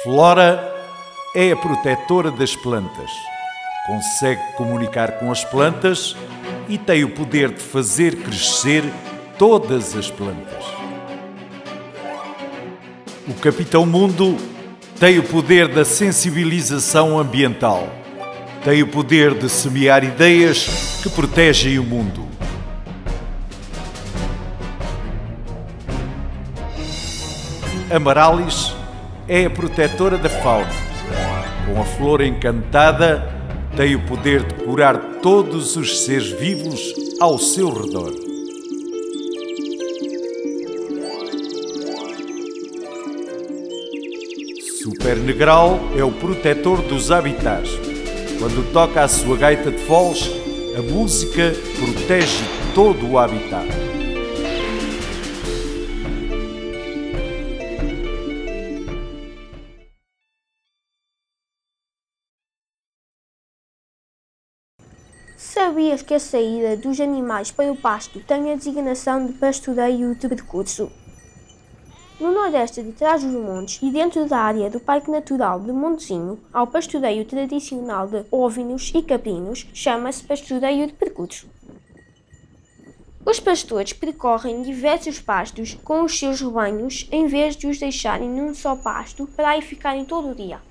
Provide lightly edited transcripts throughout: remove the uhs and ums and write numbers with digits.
Flora é a protetora das plantas. Consegue comunicar com as plantas e tem o poder de fazer crescer todas as plantas. O Capitão Mundo tem o poder da sensibilização ambiental. Tem o poder de semear ideias que protegem o mundo. Amarallis é a protetora da fauna. Com a flor encantada, tem o poder de curar todos os seres vivos ao seu redor. Super Negral é o protetor dos habitats. Quando toca a sua gaita de foles, a música protege todo o habitat. Sabias que a saída dos animais para o pasto tem a designação de pastoreio de percurso? No nordeste de Trás-os-Montes e dentro da área do Parque Natural de Montezinho, ao pastoreio tradicional de óvinos e caprinos, chama-se pastoreio de percurso. Os pastores percorrem diversos pastos com os seus rebanhos em vez de os deixarem num só pasto para aí ficarem todo o dia.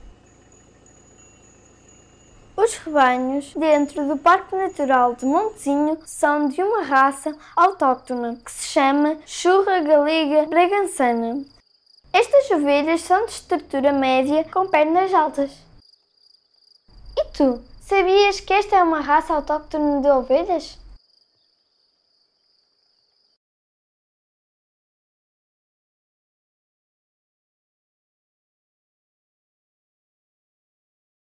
Os rebanhos dentro do Parque Natural de Montezinho são de uma raça autóctone que se chama Churra Galega Bragançana. Estas ovelhas são de estrutura média com pernas altas. E tu, sabias que esta é uma raça autóctone de ovelhas?